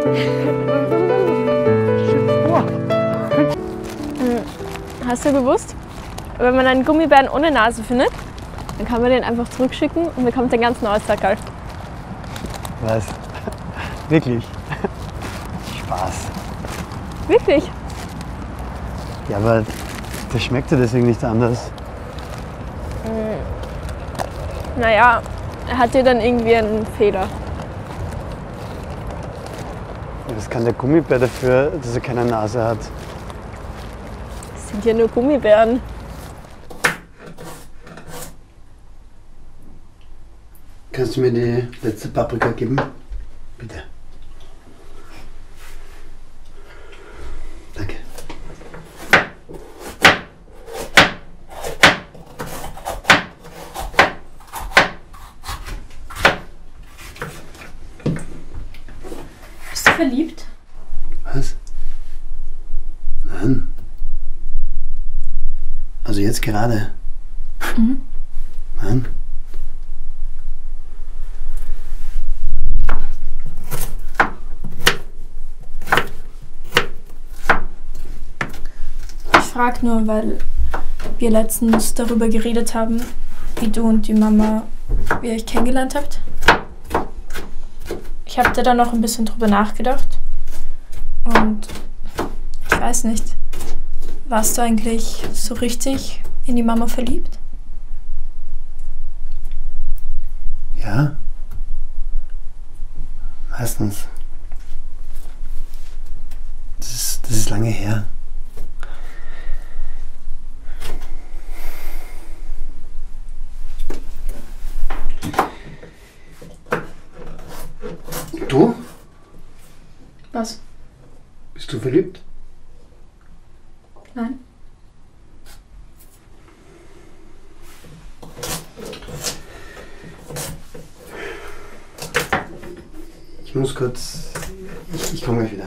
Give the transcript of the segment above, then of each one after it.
Hast du gewusst, wenn man einen Gummibären ohne Nase findet, dann kann man den einfach zurückschicken und bekommt den ganzen Aussackerl. Was? Wirklich? Spaß. Wirklich? Ja, aber das schmeckt ja deswegen nicht anders. Naja, er hat dir dann irgendwie einen Fehler. Was kann der Gummibär dafür, dass er keine Nase hat? Das sind ja nur Gummibären. Kannst du mir die letzte Paprika geben? Bitte. Danke. Bist du verliebt? Was? Nein. Also jetzt gerade? Mhm. Nein. Ich frage nur, weil wir letztens darüber geredet haben, wie du und die Mama, wie ihr euch kennengelernt habt. Ich habe da dann noch ein bisschen drüber nachgedacht und ich weiß nicht, warst du eigentlich so richtig in die Mama verliebt? Ja. Meistens. Das ist lange her. Du? Was? Bist du verliebt? Nein? Ich muss kurz. Ich komme gleich wieder.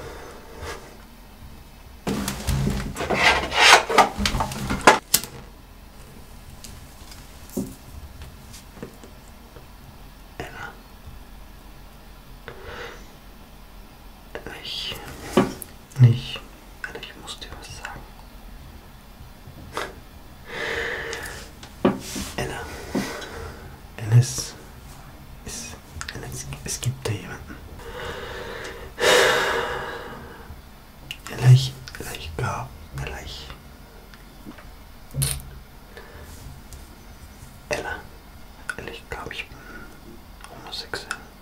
Ich muss dir was sagen. Ella, es gibt da jemanden. Ich glaube, ich bin homosexuell.